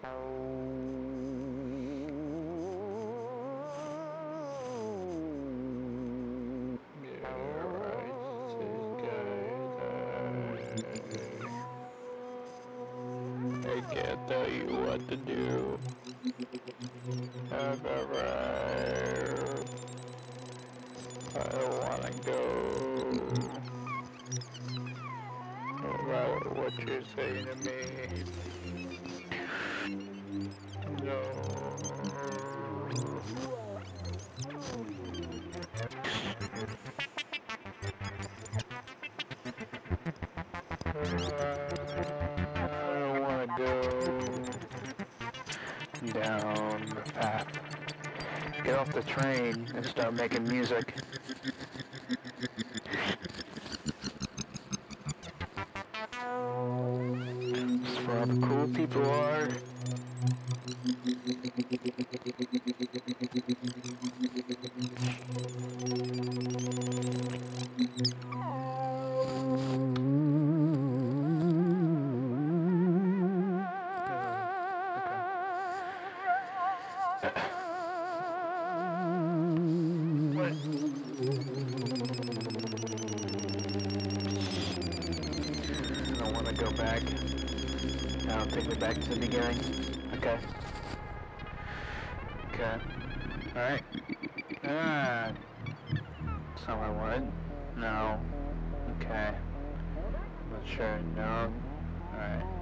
I can't tell you what to do. I'm alright. I don't wanna go. No matter what you say to me. No. I don't wanna go down the path. Get off the train and start making music. That's where all the cool people are. I don't want to go back. Now take me back to the beginning. Okay. Okay. Alright. Ah. That's not what I wanted. No. Okay. I'm not sure. No. Alright.